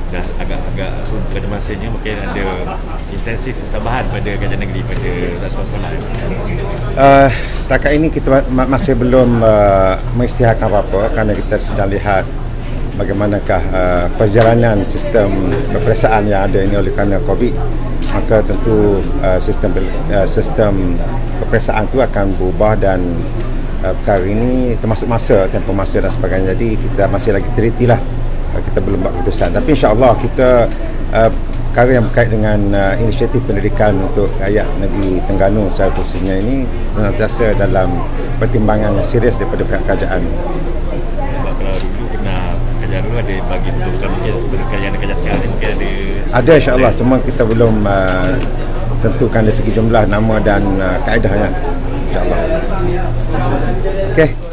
dah agak pada masanya mungkin ada intensif tambahan pada kajian negeri pada sekolah-sekolah. Setakat ini kita masih belum mengisytiharkan apa-apa kerana kita sedang lihat bagaimanakah perjalanan sistem peperiksaan yang ada ini oleh kerana COVID. Maka tentu sistem peperiksaan itu akan berubah dan perkara ini termasuk tempoh masa dan sebagainya. Jadi kita masih lagi teliti lah, kita belum buat keputusan. Tapi insya-Allah kita perkara yang berkait dengan inisiatif pendidikan untuk rakyat negeri Terengganu secara khususnya ini senantiasa dalam pertimbangan yang serius daripada pihak kerajaan. Sebab kalau dulu kena kajian dulu ada bagi bentukkan mungkin kajian sekarang ni mungkin ada insya-Allah, cuma kita belum tentukan dari segi jumlah nama dan kaedahnya insya-Allah. Okey.